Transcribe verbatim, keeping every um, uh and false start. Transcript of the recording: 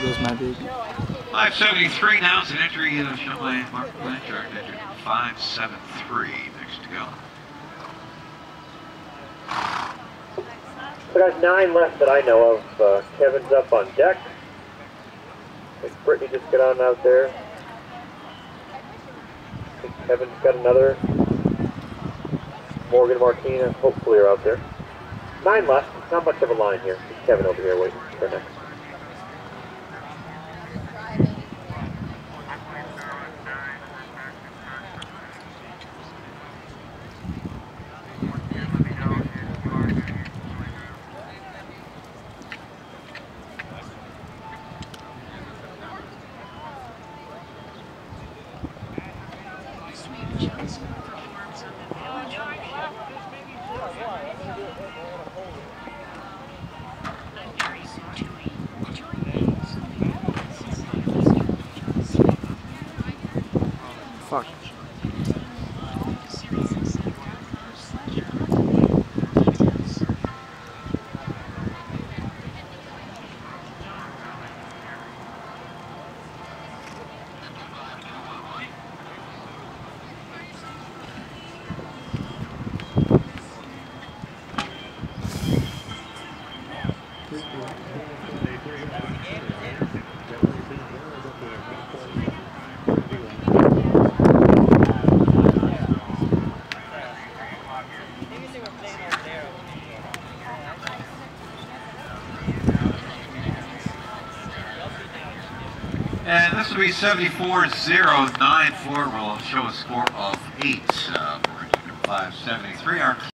goes my baby. five seventy-three now. It's an entry of shown by Mark Blanchard. Entered five seventy-three. Next to go. So got nine left that I know of. Uh, Kevin's up on deck. I think Brittany just got on out there. I think Kevin's got another. Morgan, Martina, hopefully are out there. Nine left. Not much of a line here. Just Kevin over here waiting for next. Fuck. And this will be seventy-four zero nine four. Will show a score of eight uh, for five seventy-three. Our